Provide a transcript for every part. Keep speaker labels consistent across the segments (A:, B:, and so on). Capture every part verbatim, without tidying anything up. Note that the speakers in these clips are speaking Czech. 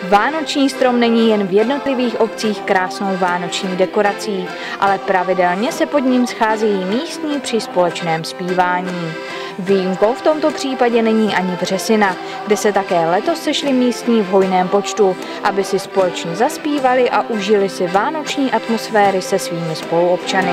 A: Vánoční strom není jen v jednotlivých obcích krásnou vánoční dekorací, ale pravidelně se pod ním scházejí místní při společném zpívání. Výjimkou v tomto případě není ani Vřesina, kde se také letos sešli místní v hojném počtu, aby si společně zaspívali a užili si vánoční atmosféry se svými spoluobčany.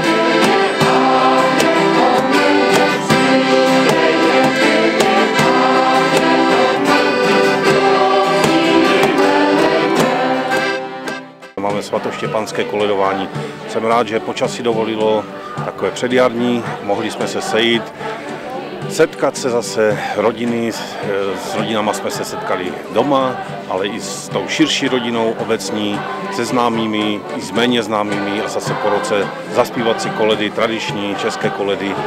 B: Máme svatoštěpánské koledování. Jsem rád, že počasí dovolilo takové předjarní, mohli jsme se sejít, setkat se zase rodiny, s rodinama jsme se setkali doma, ale i s tou širší rodinou obecní, se známými, i s méně známými a zase po roce zaspívat si koledy, tradiční české koledy.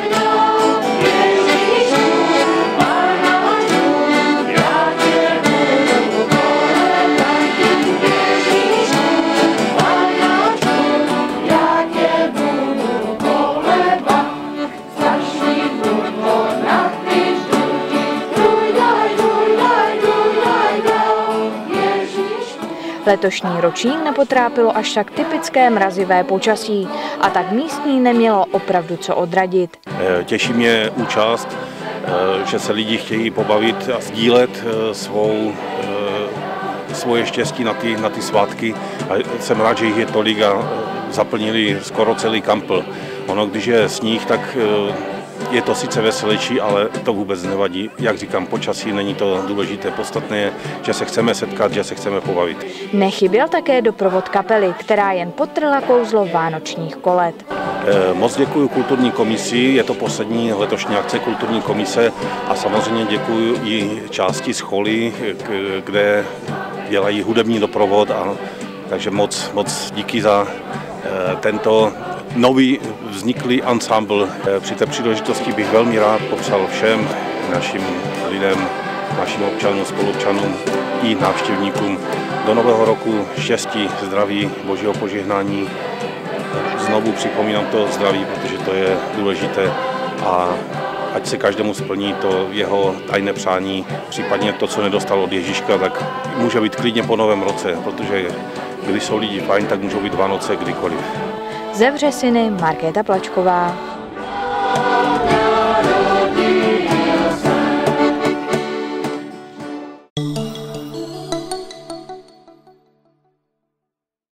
A: Letošní ročník nepotrápilo až tak typické mrazivé počasí a tak místní nemělo opravdu co odradit.
B: Těší mě účast, že se lidi chtějí pobavit a sdílet svou, svoje štěstí na ty, na ty svátky. A jsem rád, že jich je tolik a zaplnili skoro celý kampl. Ono, když je sníh, tak je to sice veselější, ale to vůbec nevadí. Jak říkám, počasí není to důležité. Podstatné je, že se chceme setkat, že se chceme pobavit.
A: Nechyběl také doprovod kapely, která jen podtrhla kouzlo vánočních kolet.
B: Moc děkuji kulturní komisi, je to poslední letošní akce kulturní komise a samozřejmě děkuji i části z Choly, kde dělají hudební doprovod, a takže moc, moc díky za tento nový vzniklý ansámbl. Při té příležitosti bych velmi rád popřál všem našim lidem, našim občanům, spoluobčanům i návštěvníkům do nového roku štěstí, zdraví, božího požehnání. Znovu připomínám to zdraví, protože to je důležité, a ať se každému splní to jeho tajné přání, případně to, co nedostal od Ježíška, tak může být klidně po novém roce, protože když jsou lidi fajn, tak můžou být Vánoce kdykoliv.
A: Ze Vřesiny Markéta Plačková.